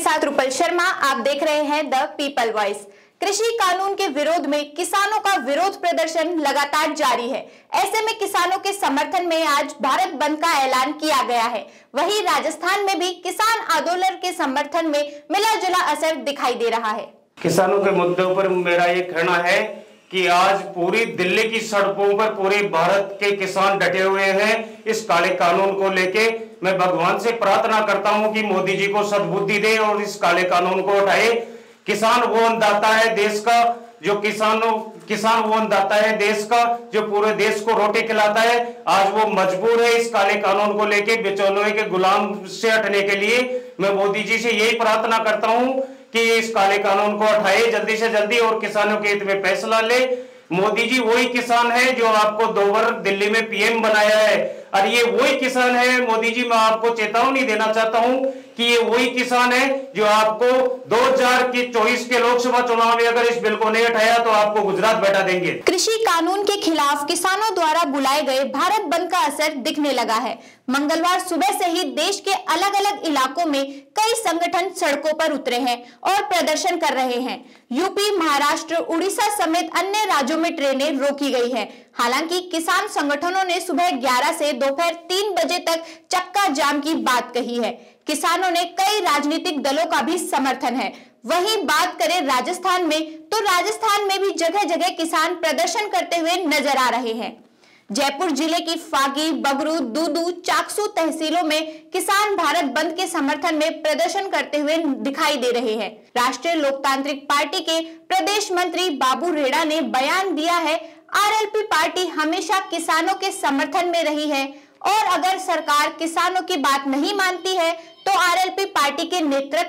साथ रुपल शर्मा। आप देख रहे हैं द पीपल वॉइस। कृषि कानून के विरोध में किसानों का विरोध प्रदर्शन लगातार जारी है। ऐसे में किसानों के समर्थन में आज भारत बंद का ऐलान किया गया है। वहीं राजस्थान में भी किसान आंदोलन के समर्थन में मिला जुला असर दिखाई दे रहा है। किसानों के मुद्दों पर मेरा ये कहना है कि आज पूरी दिल्ली की सड़कों पर पूरे भारत के किसान डटे हुए हैं इस काले कानून को लेके। मैं भगवान से प्रार्थना करता हूं कि मोदी जी को सद्बुद्धि दे और इस काले कानून को उठाए। किसान वो अन्नदाता है देश का, जो किसान वो अन्नदाता है देश का, जो पूरे देश को रोटी खिलाता है। आज वो मजबूर है इस काले कानून को लेके बिचौलियों के गुलाम से हटने के लिए। मैं मोदी जी से यही प्रार्थना करता हूं कि इस काले कानून को हटाए जल्दी से जल्दी और किसानों के हित में फैसला ले। मोदी जी वही किसान है जो आपको 2 बार दिल्ली में पीएम बनाया है, और ये वही किसान है मोदी जी, मैं आपको चेतावनी देना चाहता हूं कि ये वही किसान है जो आपको 2024 के लोकसभा चुनाव में अगर इस बिल को नहीं हटाया तो आपको गुजरात बैठा देंगे। कृषि कानून के खिलाफ किसानों द्वारा बुलाए गए भारत बंद का असर दिखने लगा है। मंगलवार सुबह से ही देश के अलग अलग इलाकों में कई संगठन सड़कों पर उतरे हैं और प्रदर्शन कर रहे हैं। यूपी, महाराष्ट्र, उड़ीसा समेत अन्य राज्यों में ट्रेनें रोकी गई है। हालांकि किसान संगठनों ने सुबह 11 से दोपहर 3 बजे तक चक्का जाम की बात कही है। किसानों ने कई राजनीतिक दलों का भी समर्थन है। वहीं बात करें राजस्थान में, तो राजस्थान में भी जगह जगह किसान प्रदर्शन करते हुए नजर आ रहे हैं। जयपुर जिले की फागी, बगरू, दूदू, चाकसू तहसीलों में किसान भारत बंद के समर्थन में प्रदर्शन करते हुए दिखाई दे रहे हैं। राष्ट्रीय लोकतांत्रिक पार्टी के प्रदेश मंत्री बाबू रेड़ा ने बयान दिया है, आरएलपी पार्टी हमेशा किसानों के समर्थन में रही है और अगर सरकार किसानों की बात नहीं मानती है तो आरएलपी पार्टी के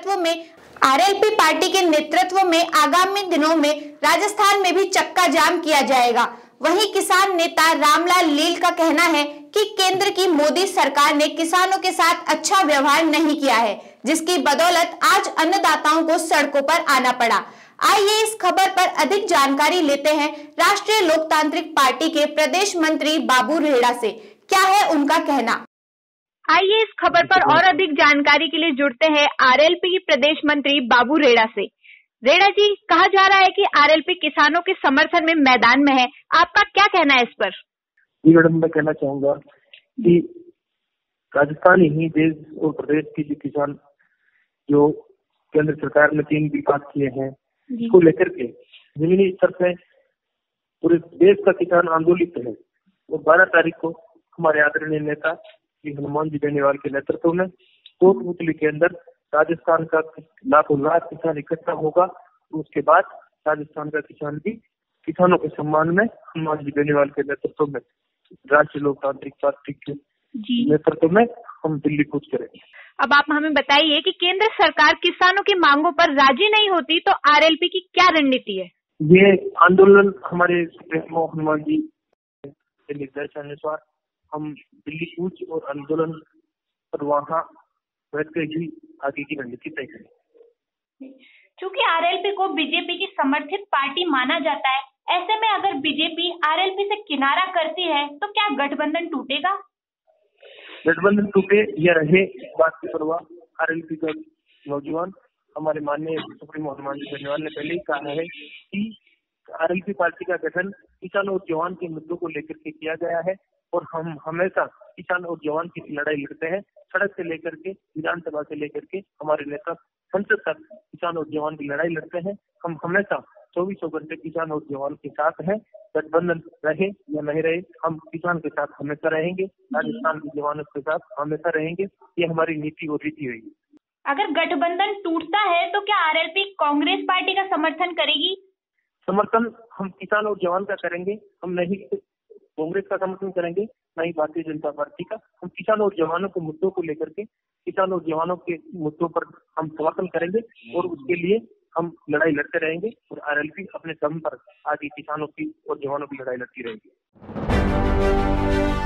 नेतृत्व में आगामी दिनों में राजस्थान में भी चक्का जाम किया जाएगा। वहीं किसान नेता रामलाल लील का कहना है कि केंद्र की मोदी सरकार ने किसानों के साथ अच्छा व्यवहार नहीं किया है, जिसकी बदौलत आज अन्नदाताओं को सड़कों पर आना पड़ा। आइए इस खबर पर अधिक जानकारी लेते हैं राष्ट्रीय लोकतांत्रिक पार्टी के प्रदेश मंत्री बाबू रेड़ा से। क्या है उनका कहना? आइए इस खबर पर और अधिक जानकारी के लिए जुड़ते हैं आरएलपी की प्रदेश मंत्री बाबू रेड़ा से। रेड़ा जी, कहा जा रहा है कि आरएलपी किसानों के समर्थन में मैदान में है, आपका क्या कहना है इस पर? जी मैडम, मैं कहना चाहूंगा कि राजस्थान ही देश और प्रदेश की जो किसान जो केंद्र सरकार ने 3 विकास किए हैं इसको लेकर के जमीनी स्तर पे पूरे देश का किसान आंदोलित है। और 12 तारीख को हमारे आदरणीय नेता श्री हनुमान जी बेनीवाल के नेतृत्व में कोटपुतली के अंदर राजस्थान का लाखों लाख किसान इकट्ठा होगा। उसके बाद राजस्थान का किसान भी किसानों के सम्मान में हनुमान जी बेनीवाल के नेतृत्व में राष्ट्रीय लोकतांत्रिक पार्टी के नेतृत्व में हम दिल्ली कूच करेंगे। अब आप हमें बताइए कि केंद्र सरकार किसानों की मांगों पर राजी नहीं होती तो आरएलपी की क्या रणनीति है? ये आंदोलन हमारे सुप्रीमो हनुमान जी के निर्देशानुसार हम दिल्ली कूच और आंदोलन पर वहाँ बैठकर ही आगे की रणनीति तय करेंगे। चूंकि आरएलपी को बीजेपी की समर्थित पार्टी माना जाता है, ऐसे में अगर बीजेपी आरएलपी से किनारा करती है तो क्या गठबंधन टूटेगा? गठबंधन टूटे या रहे, इस बात की परवाह आरएलपी का नौजवान हमारे माननीय सुप्रीमो हनुमान जी बेनीवाल ने पहले ही कहा है कि आरएलपी पार्टी का गठन किसान और जवान के मुद्दों को लेकर के किया गया है और हम हमेशा किसान और जवान की लड़ाई लड़ते हैं। सड़क से लेकर के विधानसभा से लेकर के हमारे नेता संसद तक किसान और जवान की लड़ाई लड़ते हैं। हम हमेशा 24 घंटे किसान और जवान के साथ हैं। गठबंधन रहे या नहीं रहे, हम किसान के साथ हमेशा रहेंगे, राजस्थान के जवानों के साथ हमेशा रहेंगे। ये हमारी नीति और रीति रहेगी। अगर गठबंधन टूटता है तो क्या आरएलपी कांग्रेस पार्टी का समर्थन करेगी? समर्थन हम किसान और जवान का करेंगे, हम नहीं कांग्रेस का समर्थन करेंगे, न ही भारतीय जनता पार्टी का। हम किसान और जवानों के मुद्दों को लेकर के, किसान और जवानों के मुद्दों पर हम समर्थन करेंगे और उसके लिए हम लड़ाई लड़ते रहेंगे और आरएलपी अपने दम पर आगे किसानों की और जवानों की लड़ाई लड़ती रहेगी।